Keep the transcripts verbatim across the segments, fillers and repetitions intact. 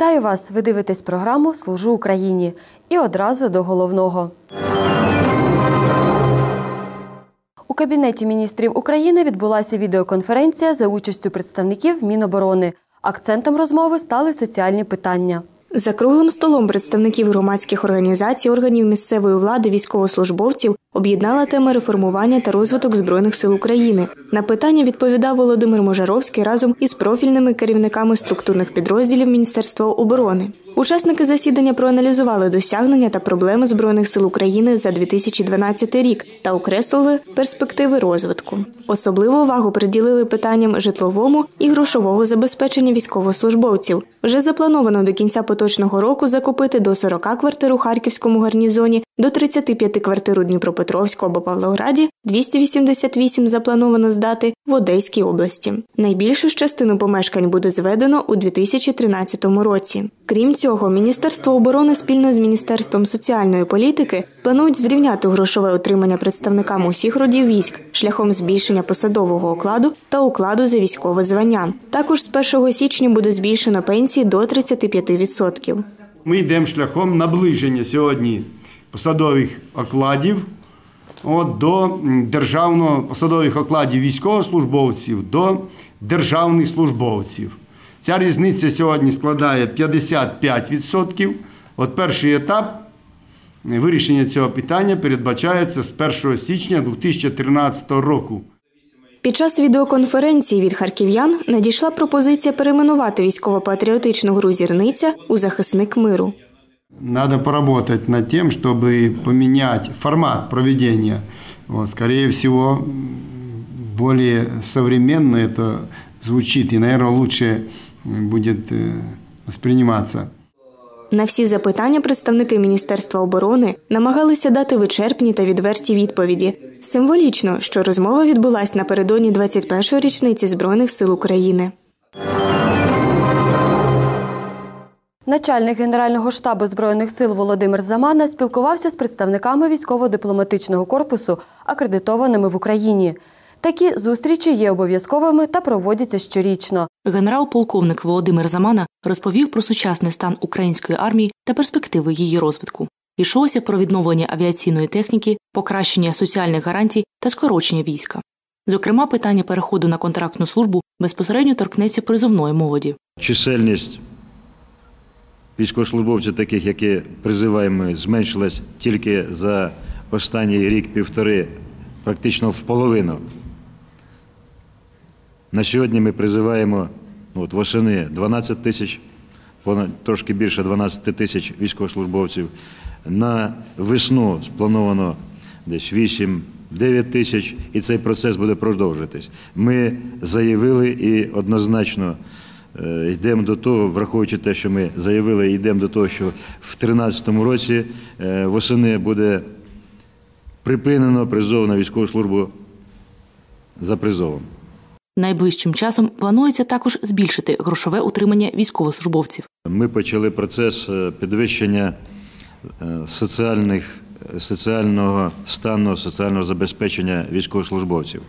Вітаю вас! Ви дивитесь програму «Служу Україні». І одразу до головного. У Кабінеті міністрів України відбулася відеоконференція за участю представників Міноборони. Акцентом розмови стали соціальні питання. За круглим столом представників громадських організацій, органів місцевої влади, військовослужбовців об'єднала тема реформування та розвиток Збройних сил України. На питання відповідав Володимир Можаровський разом із профільними керівниками структурних підрозділів Міністерства оборони. Учасники засідання проаналізували досягнення та проблеми Збройних сил України за дві тисячі дванадцятий рік та окреслили перспективи розвитку. Особливу увагу приділили питанням житловому і грошового забезпечення військовослужбовців. Вже заплановано до кінця поточного року закупити до сорока квартир у Харківському гарнізоні, до тридцяти п'яти квартир у Дніпропетровську або Павлограді, двісті вісімдесят вісім заплановано здати в Одеській області. Найбільшу ж частину помешкань буде зведено у дві тисячі тринадцятому році. Крім цього, Міністерство оборони спільно з Міністерством соціальної політики планують зрівняти грошове отримання представникам усіх родів військ шляхом збільшення посадового окладу та окладу за військове звання. Також з першого січня буде збільшено пенсії до тридцяти п'яти відсотків. Ми йдемо шляхом наближення сьогодні посадових окладів от, до державного посадових окладів військовослужбовців до державних службовців. Ця різниця сьогодні складає п'ятдесят п'ять відсотків. От перший етап вирішення цього питання передбачається з першого січня дві тисячі тринадцятого року. Під час відеоконференції від харків'ян надійшла пропозиція перейменувати військово-патріотичну гру «Зірниця» у «Захисник миру». Надо поработать над тем, чтобы поменять формат проведения. Вот, скорее всего, более современно это звучит и, наверное, лучше будет восприниматься. На всі запитання представники Міністерства оборони намагалися дати вичерпні та відверті відповіді. Символічно, що розмова відбулась напередодні двадцять першої річниці Збройних сил України. Начальник Генерального штабу Збройних сил Володимир Замана спілкувався з представниками військово-дипломатичного корпусу, акредитованими в Україні. Такі зустрічі є обов'язковими та проводяться щорічно. Генерал-полковник Володимир Замана розповів про сучасний стан української армії та перспективи її розвитку. Йшлося про відновлення авіаційної техніки, покращення соціальних гарантій та скорочення війська. Зокрема, питання переходу на контрактну службу безпосередньо торкнеться призовної молоді. Чисельність військовослужбовців, таких, які призиваємо, зменшилась тільки за останній рік-півтори, практично в половину. На сьогодні ми призиваємо от, восени дванадцять тисяч, понад, трошки більше дванадцять тисяч військовослужбовців. На весну сплановано десь вісім-дев'ять тисяч, і цей процес буде продовжуватись. Ми заявили і однозначно йдемо до того, враховуючи те, що ми заявили, йдемо до того, що в дві тисячі тринадцятому році восени буде припинено призов на військову службу за призовом. Найближчим часом планується також збільшити грошове утримання військовослужбовців. Ми почали процес підвищення соціальних, соціального стану, соціального забезпечення військовослужбовців.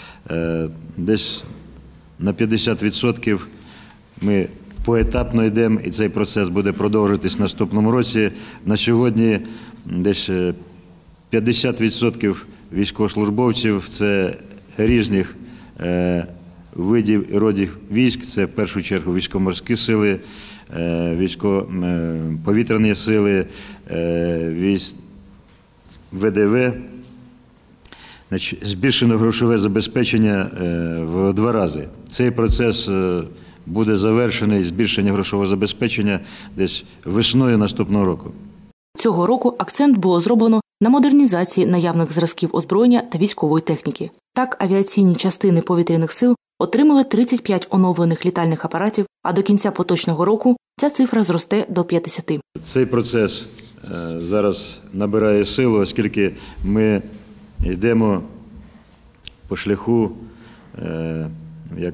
Десь на п'ятдесят відсотків ми поетапно йдемо, і цей процес буде продовжуватись в наступному році. На сьогодні десь п'ятдесят відсотків військовослужбовців – це різних е, видів і родів військ. Це в першу чергу військово-морські сили, е, військово-повітряні сили, е, військ, ве де ве. Значить, збільшено грошове забезпечення е, в два рази. Цей процес е, буде завершений, збільшення грошового забезпечення десь весною наступного року. Цього року акцент було зроблено на модернізації наявних зразків озброєння та військової техніки. Так, авіаційні частини повітряних сил отримали тридцять п'ять оновлених літальних апаратів, а до кінця поточного року ця цифра зросте до п'ятдесяти. Цей процес е, зараз набирає силу, оскільки ми йдемо по шляху е, як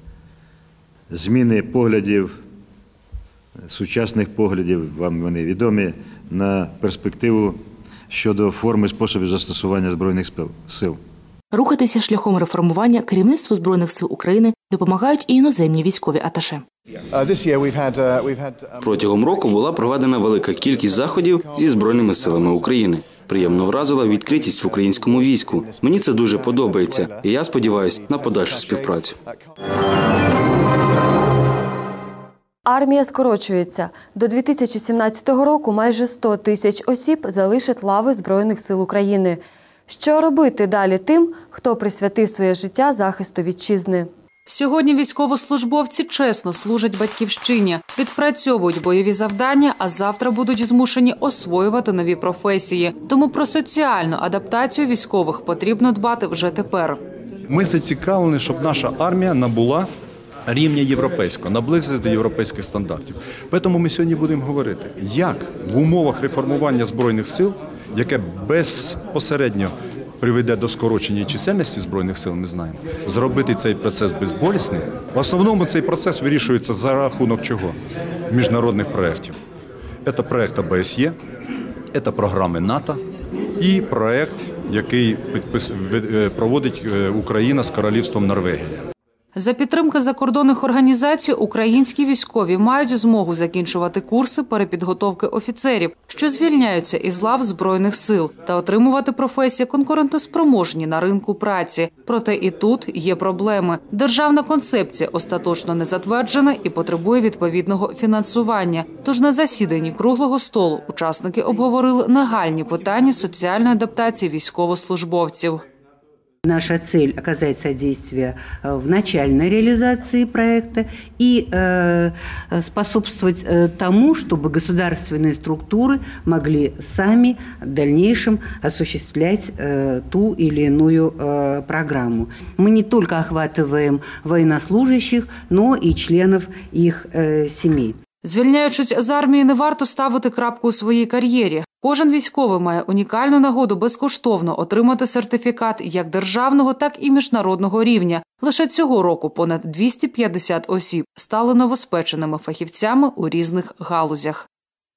зміни поглядів, сучасних поглядів, вам вони відомі, на перспективу щодо форми і способів застосування Збройних сил. Рухатися шляхом реформування керівництву Збройних сил України допомагають і іноземні військові аташе. Протягом року була проведена велика кількість заходів зі Збройними силами України. Приємно вразила відкритість в українському війську. Мені це дуже подобається, і я сподіваюся на подальшу співпрацю. Армія скорочується. До дві тисячі сімнадцятого року майже сто тисяч осіб залишать лави Збройних сил України. Що робити далі тим, хто присвятив своє життя захисту вітчизни? Сьогодні військовослужбовці чесно служать батьківщині, відпрацьовують бойові завдання, а завтра будуть змушені освоювати нові професії. Тому про соціальну адаптацію військових потрібно дбати вже тепер. Ми зацікавлені, щоб наша армія набула рівня європейського, наблизити до європейських стандартів. Тому ми сьогодні будемо говорити, як в умовах реформування Збройних сил, яке безпосередньо приведе до скорочення чисельності Збройних сил, ми знаємо, зробити цей процес безболісним. В основному цей процес вирішується за рахунок чого? Міжнародних проєктів. Це проєкт О Б С Є, це програми НАТО і проєкт, який проводить Україна з Королівством Норвегія. За підтримки закордонних організацій українські військові мають змогу закінчувати курси перепідготовки офіцерів, що звільняються із лав Збройних сил, та отримувати професії конкурентоспроможні на ринку праці. Проте і тут є проблеми. Державна концепція остаточно не затверджена і потребує відповідного фінансування. Тож на засіданні круглого столу учасники обговорили нагальні питання соціальної адаптації військовослужбовців. Наша цель – оказать содействие в начальной реализации проекта и э, способствовать э, тому, чтобы государственные структуры могли сами в дальнейшем осуществлять э, ту или иную э, программу. Мы не только охватываем военнослужащих, но и членов их э, семей. Звільняючись з армії, не варто ставити крапку у своїй кар'єрі. Кожен військовий має унікальну нагоду безкоштовно отримати сертифікат як державного, так і міжнародного рівня. Лише цього року понад двісті п'ятдесят осіб стали новоспеченими фахівцями у різних галузях.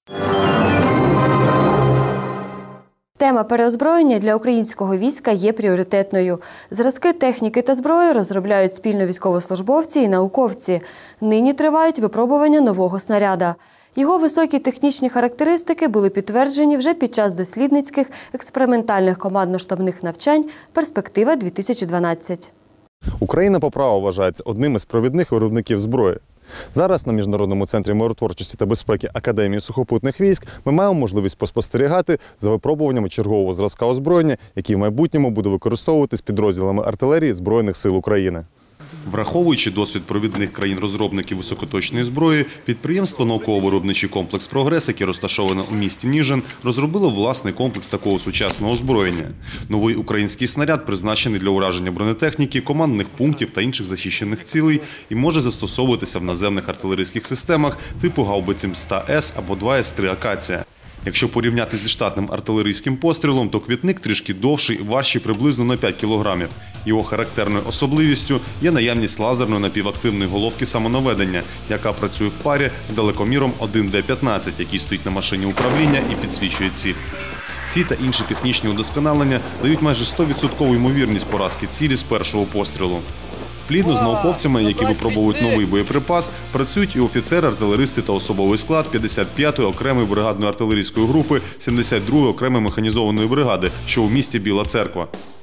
Тема переозброєння для українського війська є пріоритетною. Зразки техніки та зброї розробляють спільно військовослужбовці і науковці. Нині тривають випробування нового снаряда. Його високі технічні характеристики були підтверджені вже під час дослідницьких експериментальних командно-штабних навчань «Перспектива-дві тисячі дванадцять». Україна по праву вважається одним із провідних виробників зброї. Зараз на Міжнародному центрі миротворчості та безпеки Академії сухопутних військ ми маємо можливість поспостерігати за випробуваннями чергового зразка озброєння, який в майбутньому буде використовуватись підрозділами артилерії Збройних сил України. Враховуючи досвід провідних країн-розробників високоточної зброї, підприємство «Науково-виробничий комплекс «Прогрес», яке розташоване у місті Ніжин, розробило власний комплекс такого сучасного озброєння. Новий український снаряд призначений для ураження бронетехніки, командних пунктів та інших захищених цілей і може застосовуватися в наземних артилерійських системах типу гаубиці М сто С або два С три «Акація». Якщо порівняти зі штатним артилерійським пострілом, то квітник трішки довший і важчий приблизно на п'ять кілограмів. Його характерною особливістю є наявність лазерної напівактивної головки самонаведення, яка працює в парі з далекоміром один Д п'ятнадцять, який стоїть на машині управління і підсвічує ціль. Ці та інші технічні удосконалення дають майже сто відсотків ймовірність поразки цілі з першого пострілу. Плідно з науковцями, які випробовують новий боєприпас, працюють і офіцери, артилеристи та особовий склад п'ятдесят п'ятої окремої бригадної артилерійської групи сімдесят другої окремої механізованої бригади, що у місті Біла Церква.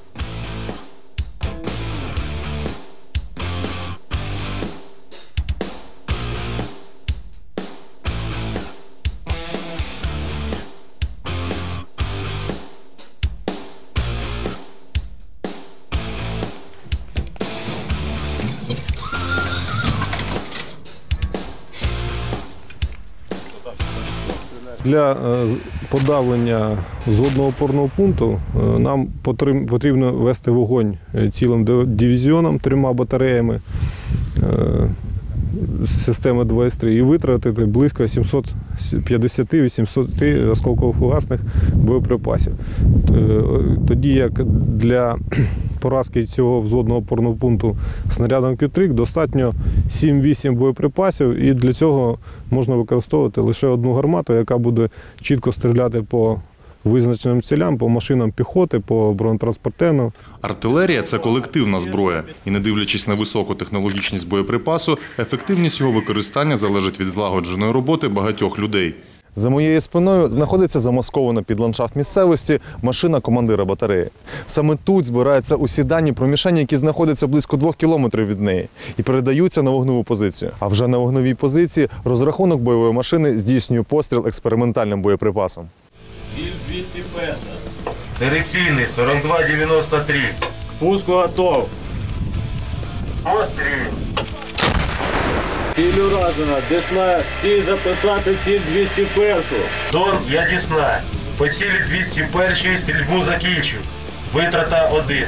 Для подавлення зводного опорного пункту нам потрібно вести вогонь цілим дивізіоном, трьома батареями системи два С три і витратити близько сімсот п'ятдесят - вісімсот осколково-фугасних боєприпасів. Тоді як для поразки цього взводного опорного пункту снарядом Q три достатньо сім-вісім боєприпасів, і для цього можна використовувати лише одну гармату, яка буде чітко стріляти по визначеним цілям, по машинам піхоти, по бронетранспортерам. Артилерія – це колективна зброя. І не дивлячись на високу технологічність боєприпасу, ефективність його використання залежить від злагодженої роботи багатьох людей. За моєю спиною знаходиться замаскована під ландшафт місцевості машина командира батареї. Саме тут збираються усі дані про мішені, які знаходяться близько двох кілометрів від неї, і передаються на вогневу позицію. А вже на вогневій позиції розрахунок бойової машини здійснює постріл експериментальним боєприпасом. Ціль двісті перша. Дирекційний сорок два дев'яносто три. К пуску готов. Постріл. Ціль уражена. Десна. Стій записати ціль двісті першу. Дон, я Десна. По цілі двісті першої стрільбу закінчив. Витрата один.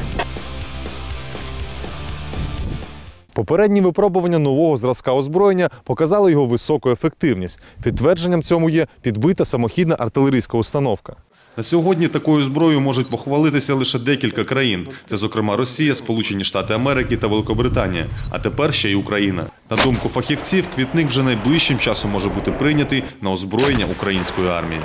Попередні випробування нового зразка озброєння показали його високу ефективність. Підтвердженням цьому є підбита самохідна артилерійська установка. На сьогодні такою зброєю можуть похвалитися лише декілька країн. Це, зокрема, Росія, Сполучені Штати Америки та Великобританія. А тепер ще й Україна. На думку фахівців, квітник вже найближчим часом може бути прийнятий на озброєння української армії.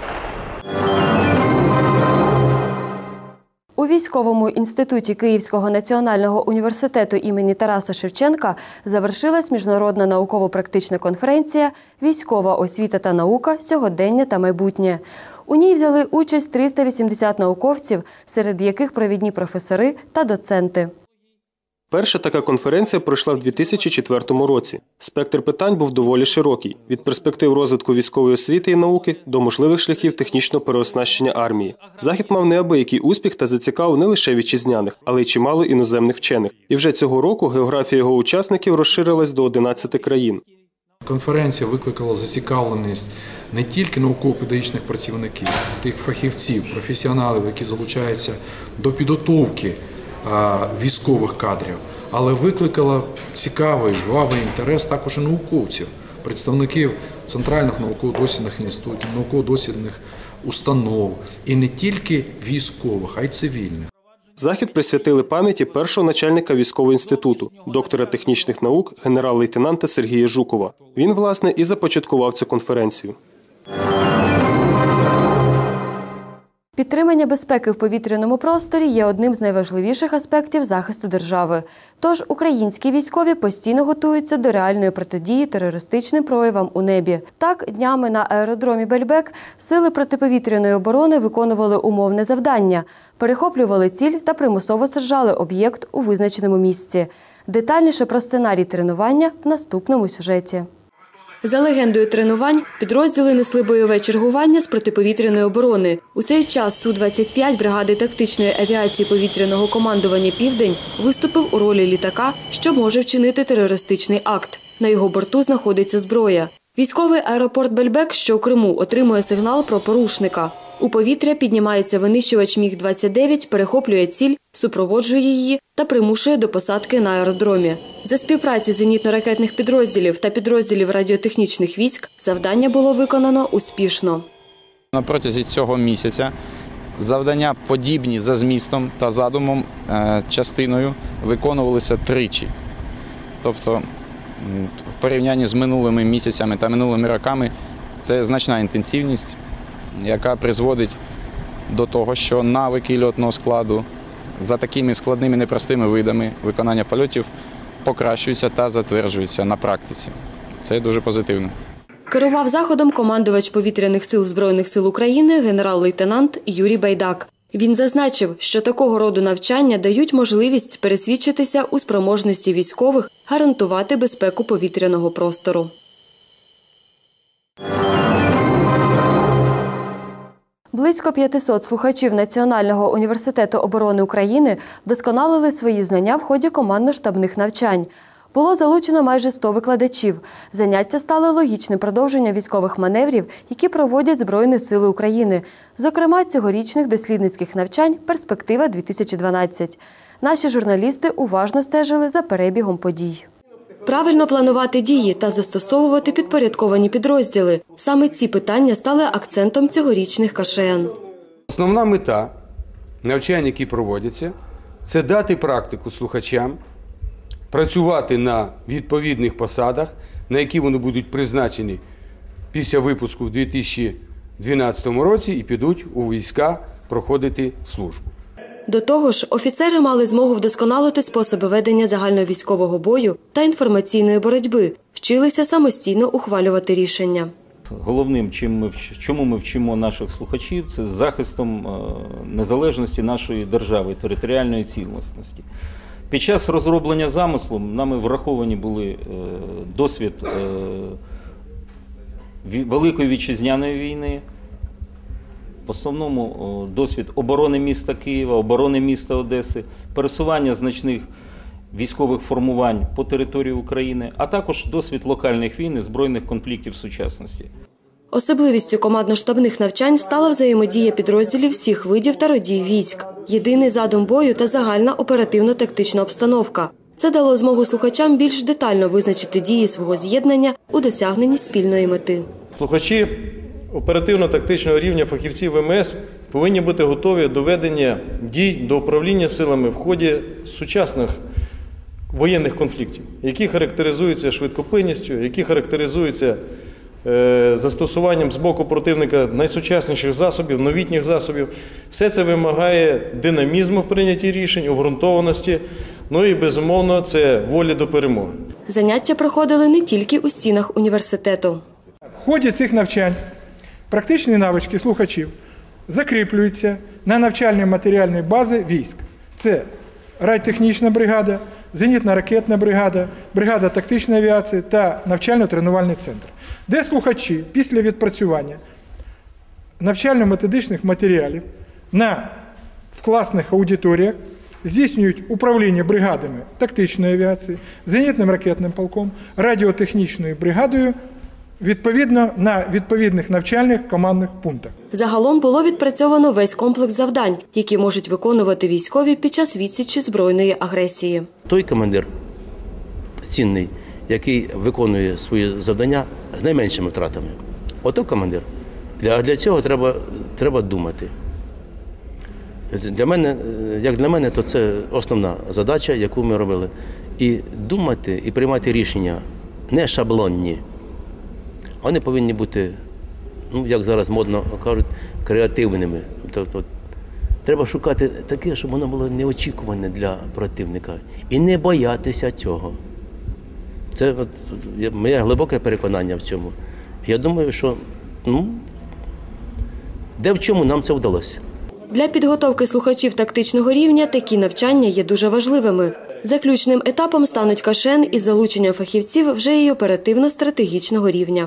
У військовому інституті Київського національного університету імені Тараса Шевченка завершилась міжнародна науково-практична конференція «Військова освіта та наука. Сьогодення та майбутнє». У ній взяли участь триста вісімдесят науковців, серед яких провідні професори та доценти. Перша така конференція пройшла в дві тисячі четвертому році. Спектр питань був доволі широкий – від перспектив розвитку військової освіти і науки до можливих шляхів технічного переоснащення армії. Захід мав неабиякий успіх та зацікавив не лише вітчизняних, але й чимало іноземних вчених. І вже цього року географія його учасників розширилась до одинадцяти країн. Конференція викликала зацікавленість не тільки науково-педагогічних працівників, тих фахівців, професіоналів, які залучаються до підготовки військових кадрів, але викликала цікавий, жвавий інтерес також і науковців, представників центральних науково-дослідних інститутів, науково-дослідних установ, і не тільки військових, а й цивільних. Захід присвятили пам'яті першого начальника військового інституту, доктора технічних наук, генерал-лейтенанта Сергія Жукова. Він, власне, і започаткував цю конференцію. Підтримання безпеки в повітряному просторі є одним з найважливіших аспектів захисту держави. Тож українські військові постійно готуються до реальної протидії терористичним проявам у небі. Так, днями на аеродромі Бельбек сили протиповітряної оборони виконували умовне завдання, перехоплювали ціль та примусово саджали об'єкт у визначеному місці. Детальніше про сценарій тренування в наступному сюжеті. За легендою тренувань, підрозділи несли бойове чергування з протиповітряної оборони. У цей час Су двадцять п'ять бригади тактичної авіації повітряного командування «Південь» виступив у ролі літака, що може вчинити терористичний акт. На його борту знаходиться зброя. Військовий аеропорт Бельбек, що у Криму, отримує сигнал про порушника. У повітря піднімається винищувач Міг двадцять дев'ять, перехоплює ціль, супроводжує її та примушує до посадки на аеродромі. За співпраці зенітно-ракетних підрозділів та підрозділів радіотехнічних військ завдання було виконано успішно. На протязі цього місяця завдання подібні за змістом та задумом частиною виконувалися тричі. Тобто в порівнянні з минулими місяцями та минулими роками це значна інтенсивність, яка призводить до того, що навики льотного складу за такими складними непростими видами виконання польотів покращуються та затверджуються на практиці. Це дуже позитивно. Керував заходом командувач повітряних сил Збройних сил України генерал-лейтенант Юрій Байдак. Він зазначив, що такого роду навчання дають можливість пересвідчитися у спроможності військових гарантувати безпеку повітряного простору. Близько п'ятисот слухачів Національного університету оборони України вдосконалили свої знання в ході командно-штабних навчань. Було залучено майже сто викладачів. Заняття стали логічним продовженням військових маневрів, які проводять Збройні сили України. Зокрема, цьогорічних дослідницьких навчань «Перспектива дві тисячі дванадцять». Наші журналісти уважно стежили за перебігом подій. Правильно планувати дії та застосовувати підпорядковані підрозділи. Саме ці питання стали акцентом цьогорічних ка ше ен. Основна мета навчань, які проводяться, це дати практику слухачам, працювати на відповідних посадах, на які вони будуть призначені після випуску в дві тисячі дванадцятому році і підуть у війська проходити службу. До того ж, офіцери мали змогу вдосконалити способи ведення загальновійськового бою та інформаційної боротьби, вчилися самостійно ухвалювати рішення. Головним, чим ми, чому ми вчимо наших слухачів, це захистом незалежності нашої держави, територіальної цілісності. Під час розроблення замислу нами враховані були досвід Великої Вітчизняної війни, в основному досвід оборони міста Києва, оборони міста Одеси, пересування значних військових формувань по території України, а також досвід локальних війн і збройних конфліктів сучасності. Особливістю командно-штабних навчань стала взаємодія підрозділів всіх видів та родів військ, єдиний задум бою та загальна оперативно-тактична обстановка. Це дало змогу слухачам більш детально визначити дії свого з'єднання у досягненні спільної мети. Слухачі оперативно-тактичного рівня фахівців В М С повинні бути готові до ведення дій, до управління силами в ході сучасних воєнних конфліктів, які характеризуються швидкоплинністю, які характеризуються застосуванням з боку противника найсучасніших засобів, новітніх засобів. Все це вимагає динамізму в прийнятті рішень, обґрунтованості, ну і, безумовно, це волі до перемоги. Заняття проходили не тільки у стінах університету. В ході цих навчань практичні навички слухачів закріплюються на навчально-матеріальній базі військ. Це радіотехнічна бригада, зенітно-ракетна бригада, бригада тактичної авіації та навчально-тренувальний центр, де слухачі після відпрацювання навчально-методичних матеріалів на в класних аудиторіях здійснюють управління бригадами тактичної авіації, зенітним ракетним полком, радіотехнічною бригадою, відповідно на відповідних навчальних командних пунктах. Загалом було відпрацьовано весь комплекс завдань, які можуть виконувати військові під час відсічі збройної агресії. Той командир цінний, який виконує свої завдання з найменшими втратами. Ото командир. Для, для цього треба, треба думати. Для мене, як для мене, то це основна задача, яку ми робили. І думати, і приймати рішення не шаблонні. Вони повинні бути, ну, як зараз модно кажуть, креативними. Тобто, треба шукати таке, щоб воно було неочікуване для противника. І не боятися цього. Це от, моє глибоке переконання в цьому. Я думаю, що ну, де в чому нам це вдалося. Для підготовки слухачів тактичного рівня такі навчання є дуже важливими. Заключним етапом стануть кашен із залученням фахівців вже і оперативно-стратегічного рівня.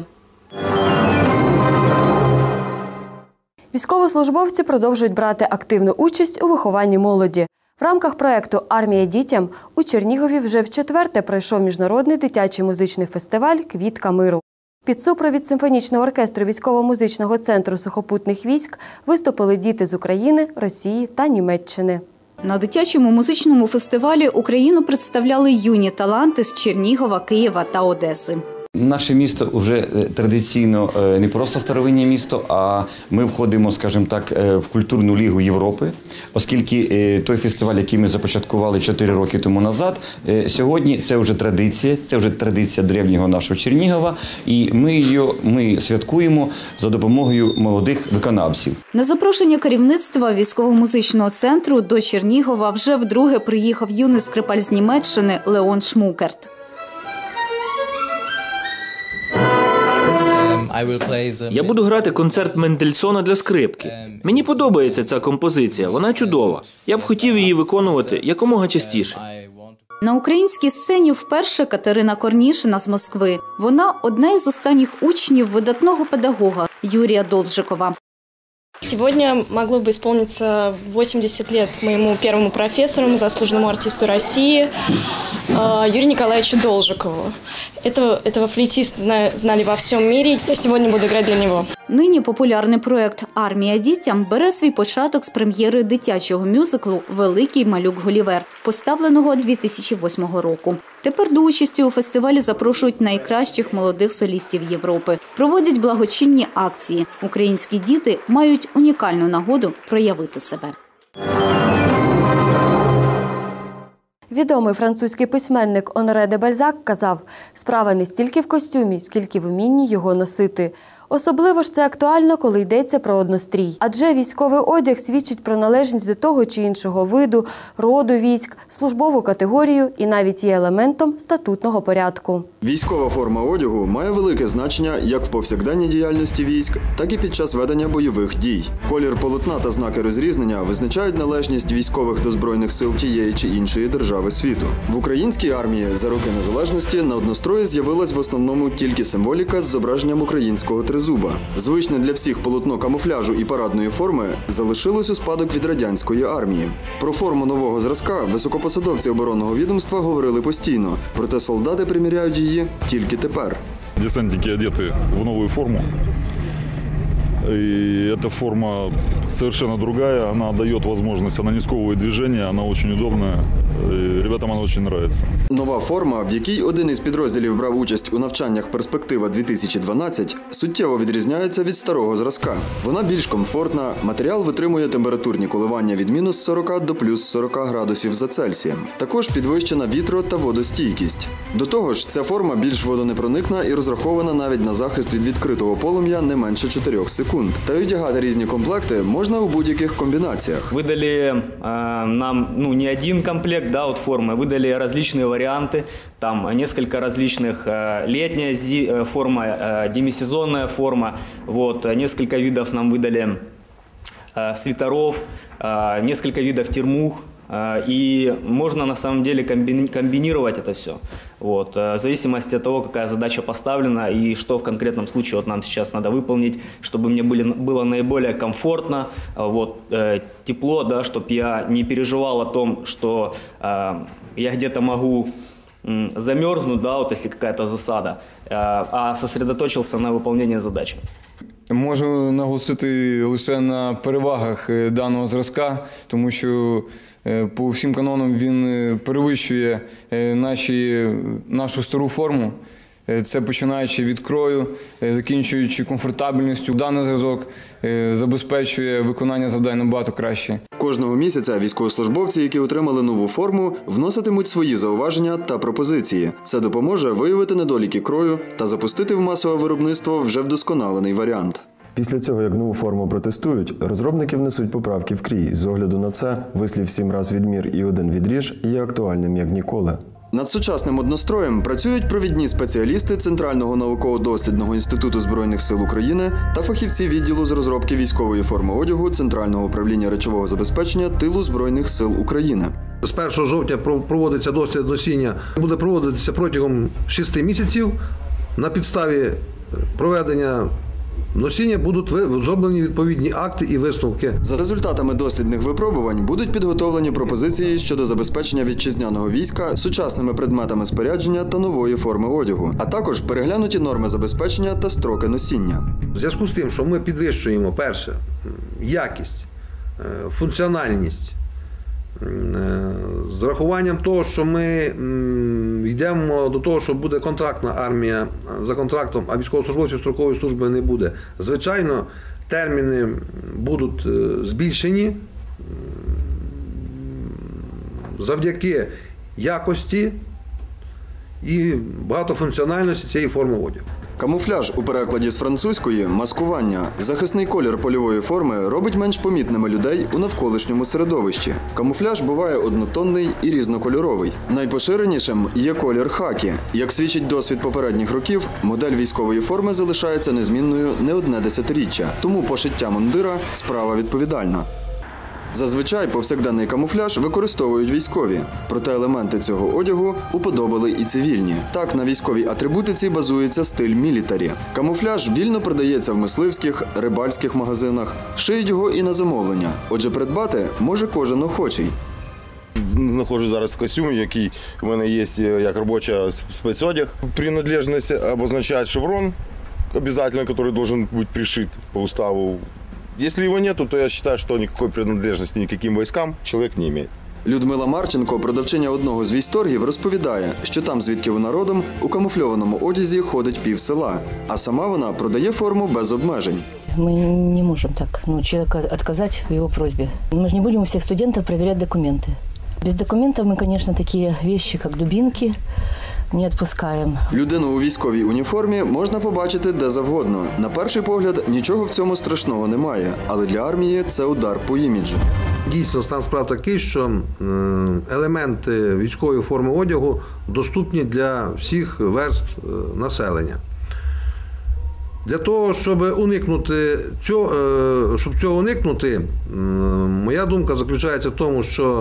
Військовослужбовці продовжують брати активну участь у вихованні молоді. В рамках проєкту «Армія дітям» у Чернігові вже вчетверте пройшов міжнародний дитячий музичний фестиваль «Квітка миру». Під супровід симфонічного оркестру військово-музичного центру сухопутних військ виступили діти з України, Росії та Німеччини. На дитячому музичному фестивалі Україну представляли юні таланти з Чернігова, Києва та Одеси. Наше місто вже традиційно не просто старовинне місто, а ми входимо, скажімо так, в культурну лігу Європи, оскільки той фестиваль, який ми започаткували чотири роки тому назад, сьогодні це вже традиція, це вже традиція древнього нашого Чернігова, і ми її ми святкуємо за допомогою молодих виконавців. На запрошення керівництва військово-музичного центру до Чернігова вже вдруге приїхав юний скрипаль з Німеччини Леон Шмукерт. Я буду грати концерт Мендельсона для скрипки. Мені подобається ця композиція, вона чудова. Я б хотів її виконувати якомога частіше. На українській сцені вперше Катерина Корнішина з Москви. Вона одна із останніх учнів видатного педагога Юрія Должикова. Сегодня могло бы исполниться восемьдесят лет моему первому профессору, заслуженному артисту России Юрию Николаевичу Должикову. Этого, этого флейтиста знаю, знали во всем мире. Я сегодня буду играть для него. Нині популярний проект «Армія дітям» бере свій початок з прем'єри дитячого мюзиклу «Великий малюк Гулівер», поставленого дві тисячі восьмого року. Тепер до участі у фестивалі запрошують найкращих молодих солістів Європи. Проводять благочинні акції. Українські діти мають унікальну нагоду проявити себе. Відомий французький письменник Оноре де Бальзак казав, справа не стільки в костюмі, скільки в умінні його носити. Особливо ж це актуально, коли йдеться про однострій. Адже військовий одяг свідчить про належність до того чи іншого виду, роду військ, службову категорію і навіть є елементом статутного порядку. Військова форма одягу має велике значення як в повсякденній діяльності військ, так і під час ведення бойових дій. Колір полотна та знаки розрізнення визначають належність військових до Збройних сил тієї чи іншої держави світу. В українській армії за роки незалежності на однострої з'явилась в основному тільки символіка з зображенням українського тризуба. Звичне для всіх полотно камуфляжу і парадної форми залишилось у спадок від радянської армії. Про форму нового зразка високопосадовці оборонного відомства говорили постійно, проте солдати приміряють її тільки тепер. Десантники одеты в новую форму. И эта форма совершенно другая, она дает возможность, она не сковывает движение, она очень удобная, и ребятам она очень нравится. Нова форма, в якій один із підрозділів брав участь у навчаннях «Перспектива дві тисячі дванадцять», суттєво відрізняється від старого зразка. Вона більш комфортна, матеріал витримує температурні коливання від мінус сорока до плюс сорока градусів за Цельсієм. Також підвищена вітро- та водостійкість. До того ж, ця форма більш водонепроникна і розрахована навіть на захист від відкритого полум'я не менше чотирьох секунд. Та й одягати різні комплекти можна у будь-яких комбінаціях. Выдали э, нам ну, не один комплект да, от формы, выдали различные варианты. Там несколько различных э, летняя зи, э, форма, э, демисезонная форма. Вот, несколько видов нам выдали э, свитеров, э, несколько видов термух. И можно на самом деле комбинировать это все. Вот. В зависимости от того, какая задача поставлена и что в конкретном случае вот нам сейчас надо выполнить, чтобы мне были, было наиболее комфортно, вот, тепло, да, чтобы я не переживал о том, что э, я где-то могу замерзнуть, да, вот, если какая-то засада, э, а сосредоточился на выполнении задачи. Можу наголосити лише на перевагах даного зразка, тому що по всім канонам він перевищує наші, нашу стару форму. Це починаючи від крою, закінчуючи комфортабельністю. Даний зразок забезпечує виконання завдань набагато краще. Кожного місяця військовослужбовці, які отримали нову форму, вноситимуть свої зауваження та пропозиції. Це допоможе виявити недоліки крою та запустити в масове виробництво вже вдосконалений варіант. Після цього, як нову форму протестують, розробники внесуть поправки в крій. З огляду на це, вислів «сім раз відмір і один відріж» є актуальним як ніколи. Над сучасним одностроєм працюють провідні спеціалісти Центрального науково-дослідного інституту Збройних сил України та фахівці відділу з розробки військової форми одягу Центрального управління речового забезпечення тилу Збройних сил України. З першого жовтня проводиться дослід носіння. Буде проводитися протягом шести місяців. На підставі проведення носіння будуть зроблені відповідні акти і висновки. За результатами дослідних випробувань будуть підготовлені пропозиції щодо забезпечення вітчизняного війська сучасними предметами спорядження та нової форми одягу, а також переглянуті норми забезпечення та строки носіння. В зв'язку з тим, що ми підвищуємо, перше, якість, функціональність, з рахуванням того, що ми йдемо до того, що буде контрактна армія за контрактом, а військовослужбовців строкової служби не буде. Звичайно, терміни будуть збільшені завдяки якості і багатофункціональності цієї форми одягу. Камуфляж у перекладі з французької – маскування. Захисний колір польової форми робить менш помітними людей у навколишньому середовищі. Камуфляж буває однотонний і різнокольоровий. Найпоширенішим є колір хакі. Як свідчить досвід попередніх років, модель військової форми залишається незмінною не одне десятиріччя, тому пошиття мундира – справа відповідальна. Зазвичай повсякденний камуфляж використовують військові, проте елементи цього одягу уподобали і цивільні. Так, на військовій атрибутиці базується стиль мілітарі. Камуфляж вільно продається в мисливських, рибальських магазинах, шиють його і на замовлення, отже придбати може кожен охочий. Знаходжусь зараз в костюмі, який в мене є як робоча спецодяг. Принадлежність обозначає шеврон, обов'язково, який має бути пришит по уставу. Если его нету, то я считаю, что никакой принадлежности никаким войскам человек не имеет. Людмила Марченко, продавчиня одного з військторгів, розповідає, що там, звідки вона родом, у камуфльованому одязі ходить пів села, а сама вона продає форму без обмежень. Мы не можем так ну, человеку отказать в его просьбе. Мы же не будем у всех студентов проверять документы. Без документов мы, конечно, такие вещи, как дубинки, не отпускаем. Людину у військовій уніформі можна побачити де завгодно. На перший погляд, нічого в цьому страшного немає, але для армії це удар по іміджу. Дійсно, стан справ такий, що елементи військової форми одягу доступні для всіх верств населення. Для того, щоб уникнути цього, щоб цього уникнути, моя думка заключається в тому, що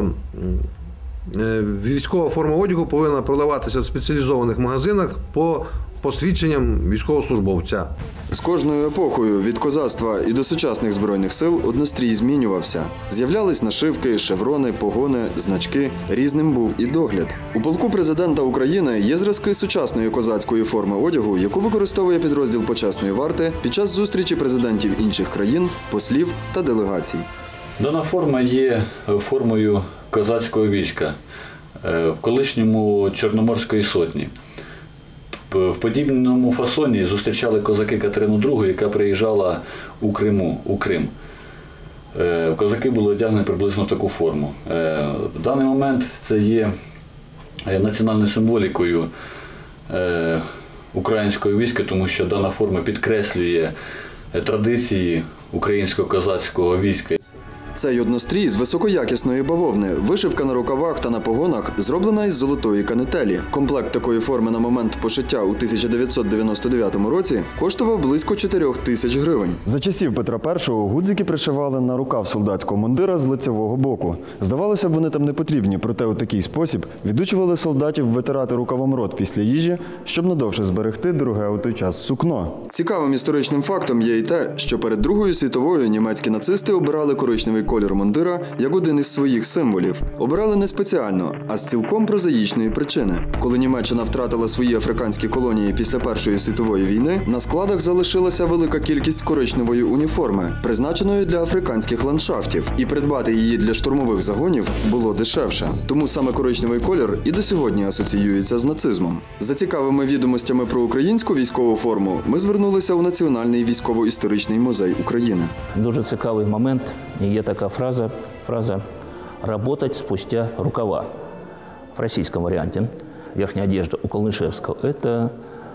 військова форма одягу повинна продаватися в спеціалізованих магазинах по посвідченням військовослужбовця. З кожною епохою від козацтва і до сучасних Збройних сил однострій змінювався. З'являлись нашивки, шеврони, погони, значки. Різним був і догляд. У полку президента України є зразки сучасної козацької форми одягу, яку використовує підрозділ почесної варти під час зустрічі президентів інших країн, послів та делегацій. Дана форма є формою козацького війська в колишньому Чорноморської сотні. В подібному фасоні зустрічали козаки Катерину другу, яка приїжджала у Криму, у Крим. Козаки були одягнені приблизно в таку форму. В даний момент це є національною символікою українського війська, тому що дана форма підкреслює традиції українського козацького війська. Цей однострій з високоякісної бавовни, вишивка на рукавах та на погонах зроблена із золотої канителі. Комплект такої форми на момент пошиття у тисяча дев'ятсот дев'яносто дев'ятому році коштував близько чотирьох тисяч гривень. За часів Петра Першого гудзики пришивали на рукав солдатського мундира з лицевого боку. Здавалося б, вони там не потрібні, проте у такий спосіб відучували солдатів витирати рукавом рот після їжі, щоб надовше зберегти дороге у той час сукно. Цікавим історичним фактом є й те, що перед Другою світовою німецькі нацисти обирали коричневий колір мундира як один із своїх символів. Обирали не спеціально, а з цілком прозаїчної причини. Коли Німеччина втратила свої африканські колонії після Першої світової війни, на складах залишилася велика кількість коричневої уніформи, призначеної для африканських ландшафтів, і придбати її для штурмових загонів було дешевше. Тому саме коричневий колір і до сьогодні асоціюється з нацизмом. За цікавими відомостями про українську військову форму ми звернулися у Національний військово-історичний музей України. Дуже цікавий момент. Є така фраза, фраза «работать спустя рукава». В российском варианте верхняя одежда у Колнышевского – это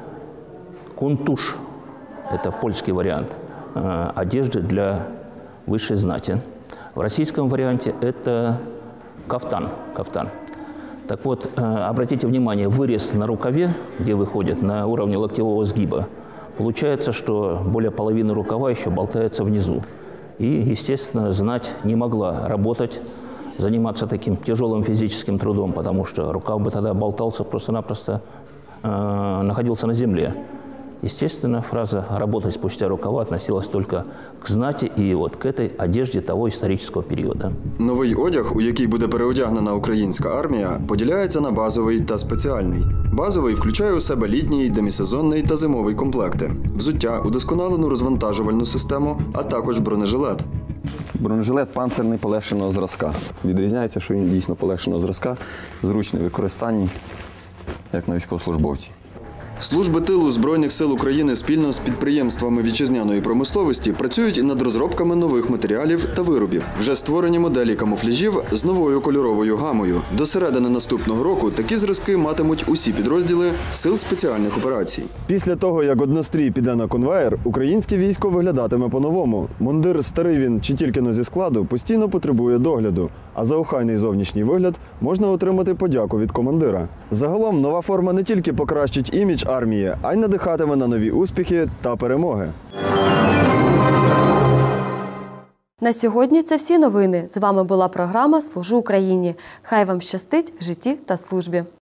кунтуш, это польский вариант э, одежды для высшей знати. В российском варианте это кафтан, кафтан. Так вот, э, обратите внимание, вырез на рукаве, где выходит на уровне локтевого сгиба, получается, что более половины рукава еще болтается внизу. И, естественно, знать не могла работать, заниматься таким тяжелым физическим трудом, потому что рукав бы тогда болтался просто-напросто, э, находился на земле. Естественно, фраза «работать спустя рукава» относилась только к знати і от к этой одежде того історичного періоду. Новий одяг, у який буде переодягнена українська армія, поділяється на базовий та спеціальний. Базовий включає у себе літній, демісезонний та зимовий комплекти, взуття, удосконалену розвантажувальну систему, а також бронежилет. Бронежилет панцирний полегшеного зразка. Відрізняється, що він дійсно полегшеного зразка, зручний в використанні, як на військовослужбовці. Служби тилу Збройних сил України спільно з підприємствами вітчизняної промисловості працюють над розробками нових матеріалів та виробів. Вже створені моделі камуфляжів з новою кольоровою гамою. До середини наступного року такі зразки матимуть усі підрозділи Сил спеціальних операцій. Після того, як однострій піде на конвеєр, українське військо виглядатиме по-новому. Мундир, старий він чи тільки но зі складу, постійно потребує догляду, а за охайний зовнішній вигляд можна отримати подяку від командира. Загалом, нова форма не тільки покращить імідж армії, а й надихатиме на нові успіхи та перемоги. На сьогодні це всі новини. З вами була програма «Служу Україні». Хай вам щастить в житті та службі.